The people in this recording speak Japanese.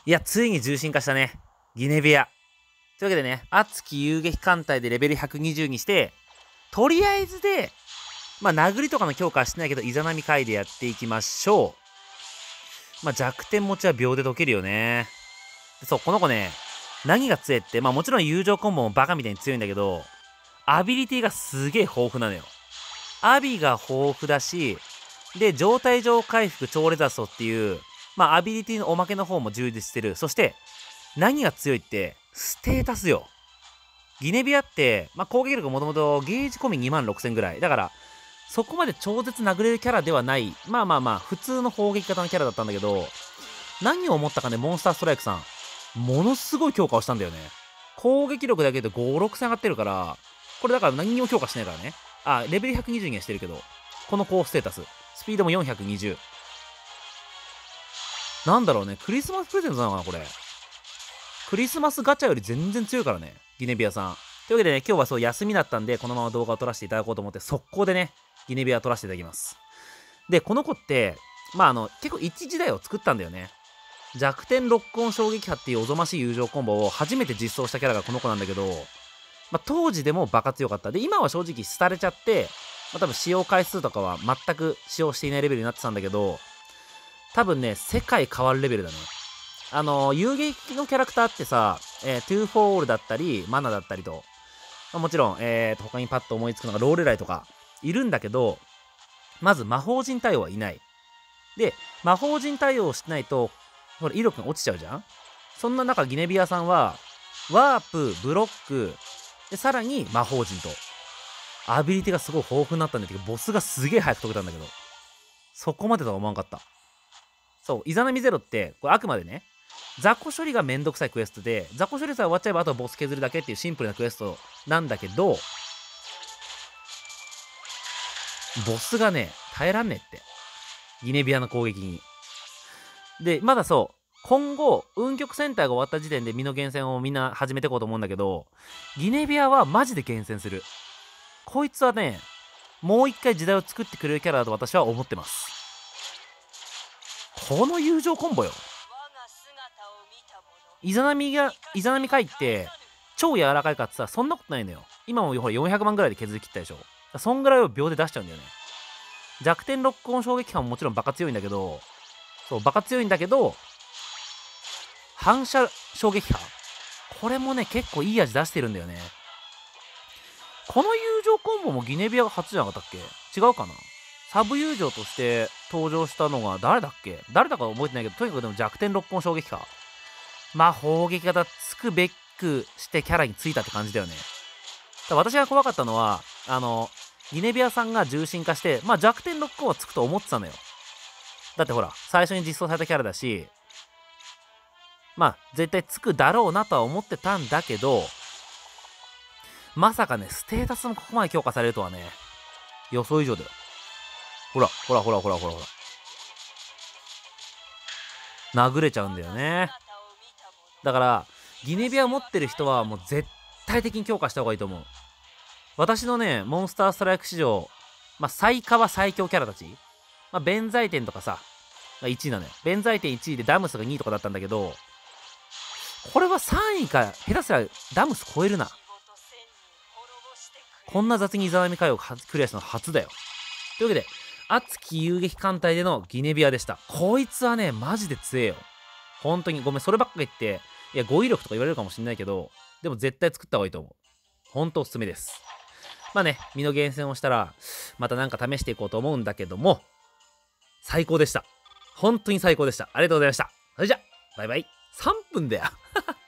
いや、ついに重心化したね。ギネビア。というわけでね、熱き遊撃艦隊でレベル120にして、とりあえずで、まあ、殴りとかの強化はしてないけど、イザナミ回でやっていきましょう。まあ、弱点持ちは秒で解けるよね。そう、この子ね、何が強いって、まあもちろん友情コンボもバカみたいに強いんだけど、アビリティがすげえ豊富なのよ。アビが豊富だし、で、状態上回復超レザソっていう、まあアビリティのおまけの方も充実してる。そして、何が強いって、ステータスよ。ギネビアって、まあ攻撃力もともとゲージ込み26000ぐらい。だから、そこまで超絶殴れるキャラではない、まあまあまあ、普通の砲撃型のキャラだったんだけど、何を思ったかね、モンスターストライクさん。ものすごい強化をしたんだよね。攻撃力だけで5、6戦上がってるから、これだから何にも強化してないからね。あ、レベル120にはしてるけど、この高ステータス。スピードも420。なんだろうね、クリスマスプレゼントなのかな、これ。クリスマスガチャより全然強いからね、ギネビアさん。というわけでね、今日はそう休みだったんで、このまま動画を撮らせていただこうと思って、速攻でね、ギネビア撮らせていただきます。で、この子って、まあ結構一時代を作ったんだよね。弱点ロックオン衝撃波っていうおぞましい友情コンボを初めて実装したキャラがこの子なんだけど、まあ、当時でもバカ強かった。で、今は正直廃れちゃって、まあ、多分使用回数とかは全く使用していないレベルになってたんだけど、多分ね、世界変わるレベルだね。遊撃のキャラクターってさ、トゥーフォールだったり、マナだったりと、まあ、もちろん、他にパッと思いつくのがローレライとかいるんだけど、まず魔法陣対応はいない。で、魔法陣対応してないと、ほら、威力が落ちちゃうじゃん。そんな中、ギネビアさんは、ワープ、ブロック、で、さらに魔法陣と、アビリティがすごい豊富になったんだけど、ボスがすげえ早く解けたんだけど、そこまでとは思わんかった。そう、イザナミゼロって、これあくまでね、雑魚処理がめんどくさいクエストで、雑魚処理さえ終わっちゃえばあとはボス削るだけっていうシンプルなクエストなんだけど、ボスがね、耐えらんねえって。ギネビアの攻撃に。で、まだそう、今後、運極センターが終わった時点で身の厳選をみんな始めていこうと思うんだけど、ギネビアはマジで厳選する。こいつはね、もう一回時代を作ってくれるキャラだと私は思ってます。この友情コンボよ。イザナミ回って超柔らかいかってさ、そんなことないのよ。今もほら400万ぐらいで削り切ったでしょ。そんぐらいを秒で出しちゃうんだよね。弱点ロックオン衝撃波ももちろんバカ強いんだけど、そう、バカ強いんだけど、反射衝撃波これもね、結構いい味出してるんだよね。この友情コンボもギネビアが初じゃなかったっけ？違うかな？サブ友情として登場したのが誰だっけ？誰だか覚えてないけど、とにかくでも弱点ロックオン衝撃波。まあ、砲撃型つくべくしてキャラについたって感じだよね。私が怖かったのは、ギネビアさんが重心化して、まあ弱点ロックオンはつくと思ってたのよ。だってほら、最初に実装されたキャラだし、まあ、絶対つくだろうなとは思ってたんだけど、まさかね、ステータスもここまで強化されるとはね、予想以上だよ。ほら、ほらほらほらほらほら。殴れちゃうんだよね。だから、ギネビア持ってる人はもう絶対的に強化した方がいいと思う。私のね、モンスターストライク史上、まあ、最下は最強キャラたち。まあ、弁財天とかさ、1位なのよ。弁財天1位でダムスが2位とかだったんだけど、これは3位か、下手すらダムス超えるな。こんな雑にイザナミ回をクリアしたの初だよ。というわけで、熱き遊撃艦隊でのギネビアでした。こいつはね、マジで強えよ。本当に、ごめん、そればっか言って、いや、語彙力とか言われるかもしんないけど、でも絶対作った方がいいと思う。ほんとおすすめです。まあね、身の厳選をしたら、またなんか試していこうと思うんだけども、最高でした。本当に最高でした。ありがとうございました。それじゃ、バイバイ。3分だよ。